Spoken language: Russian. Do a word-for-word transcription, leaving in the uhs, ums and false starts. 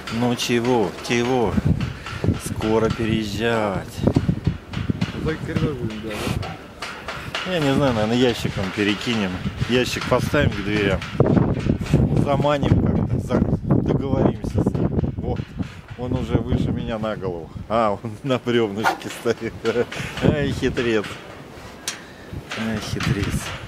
Ну чего, чего? Скоро переезжать. За коридор будем делать, да? Я не знаю, наверное, ящиком перекинем. Ящик поставим к дверям. Заманим как-то. За... Договоримся с ним. Вот. Он уже выше меня на голову. А, он на бревнышке стоит. Ай, хитрец. Ай, хитрец.